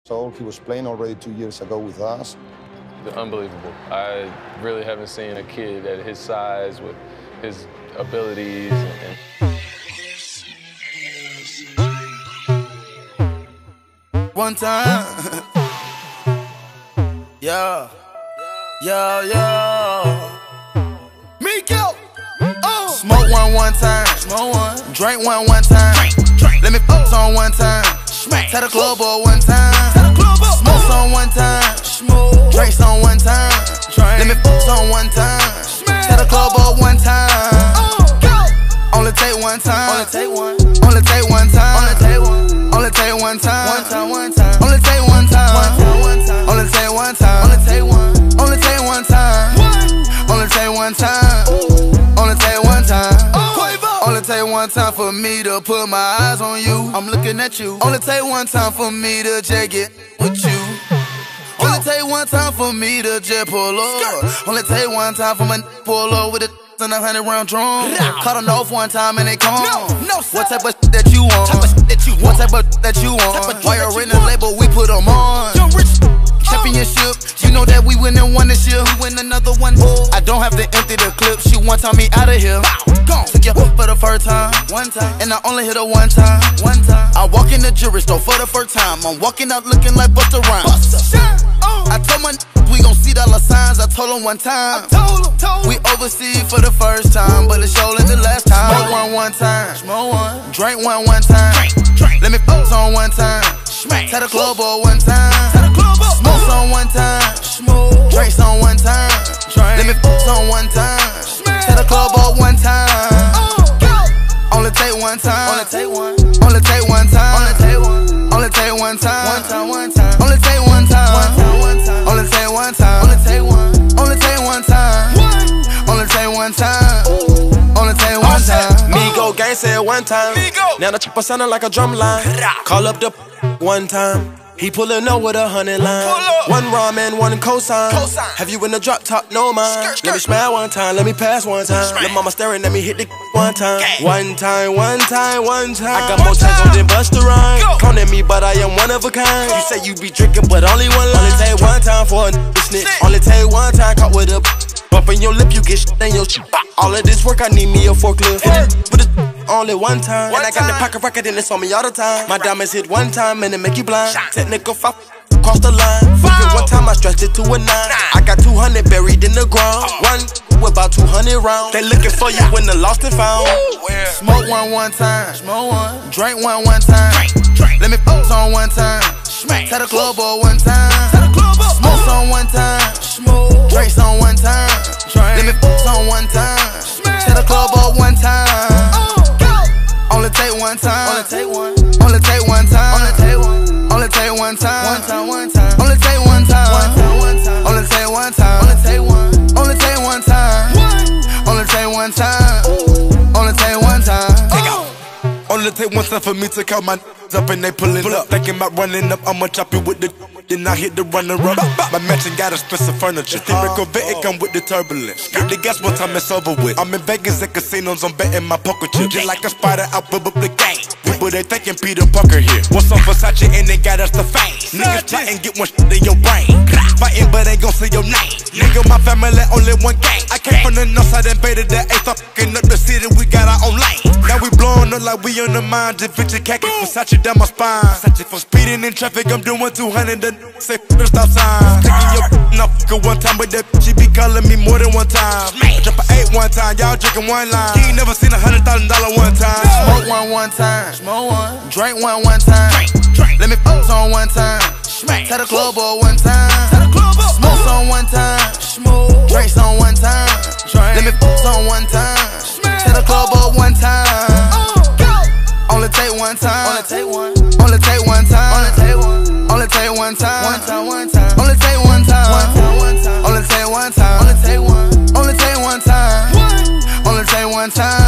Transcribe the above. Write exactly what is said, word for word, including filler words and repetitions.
So he was playing already two years ago with us. Unbelievable. I really haven't seen a kid at his size with his abilities. And, and One time. Yeah. Yeah, yeah. Migos. Oh. Smoke one one time. Smoke one. Drink one one time. Drink, drink. Let me fuck on one time. Smack. Tell the club boy one time. Tell the club up. Smoke on one time. Smoke. Drinks on one time. Drink. Let me fuck on one time. Smack. Tell the club up one time. Oh, go. Only take one time. Only take one. Only take one time. Only take one. Only take one time. One time. One time. Only take one time. One time. One time. Only take one time. Only take one. Only take one time. Only take one time. Only take one time. Only take one time for me to put my eyes on you. I'm looking at you. Only take one time for me to just get with you. Only take one time for me to just pull up. Only take one time for my pull up with a and a hundred round drum. Cut on off one time and they come. No, no, what type of shit that you want? What type of shit that you want? Why you're in the label, we put them on. Championship, you know that we win and won this year. We win another one. I don't have to empty the clip. She one time me out of here. Gone. Took you for the first time, one time, and I only hit her one time, one time. I walk in the jewelry store for the first time. I'm walking out looking like Busta Rhymes. I told my we gon' see dollar signs. I told him one time. I told him, told him. We overseas for the first time, but it's showing the last time. Smoke one one time, smoke one. Drink one one time. Drink, drink. Let me fuck on one time. Smack. Tell the club boy one time. Tell the club up. Smoke on one time. Smoke. Drinks on one time. Drink. Let me fuck on one time. Smack. Tell the club up one time. Oh, go. Only take one time. Only take one. Only take one time. Only take one. Only take one time. One time. One time. Only take one time. One time. One time. Only take one time. Only take one. Only take one time. One. Only take one time. Only take one time. Migos gang said one time. Migos. Now the chopper sounding like a drum line. Call up the one time. He pullin' up with a hundred line. One ramen, one cosign. Have you in the drop top? No mind. Let me smile one time, let me pass one time. Let mama staring at me hit the one time. One time, one time, one time. I got more time than Busta Rhymes. Clone at me, but I am one of a kind. You say you be drinking, but only one line. Only take one time for a snitch. Only take one time caught with a bump in your lip, you get shit in your shit. All of this work, I need me a forklift. But it's only one time. And I got the pocket rocket and it's on me all the time. My diamonds hit one time and it make you blind. Technical foul, cross the line. Fuck it one time, I stretched it to a nine. I got two hundred buried in the ground. One with about two hundred rounds. They looking for you when the lost and found. Smoke one one time. Smoke one. Drink one one time. Let me fuck on one time. Tell the club boy one time. Smoke on one time. Smoke. Drinks on one time. Let me fuck on one time. Tell the club up one time. Only take one time. Only take one. Only take one time. Only take one. Only take one time. One time. One time. Only take one time. One time. One time. Only take one time. Only take one. Only take one time. Only take one time. Only take one time. Take out. Only take one time for me to count my up and they pullin' up. Thinking about running up, I'ma chop you with the. Then I hit the runner up. My mansion got expensive furniture. Theoretical vet, it come with the turbulence. Get the gas one time, it's over with. I'm in Vegas at casinos, I'm betting my poker chips. Just like a spider out with the gang. People they thinking Peter Parker here. What's on Versace and they got us the fame. Niggas plotting, get one shit in your brain. Fighting, but ain't gon' say your name. Nigga, my family only one gang. I came from the north side, invaded the eighth. I'm fucking up the city, we got our own lane. Now we blowing up like we on the mind. Just picture khaki, Versace down my spine. Versace for speeding in traffic, I'm doing two hundred. Say f the stop sign. Taking your now f one time, but that she be calling me more than one time. Drop an eight one time, y'all drinking one line. You ain't never seen a hundred thousand dollar one time. Smoke one one time. Smoke one. Drink one one time. Let me fuck on one time. Tell the club boy one time. Smoke on one time. Smoke. Drinks on one time. Let me fuck on one time. Tell the club boy one time. Only take one time. Only take one. Only take one time. Only take one. Only take one time. One time. One time. Only take one time. One time. One time. Only take one time. Only take one. Only take one time. Only take one time.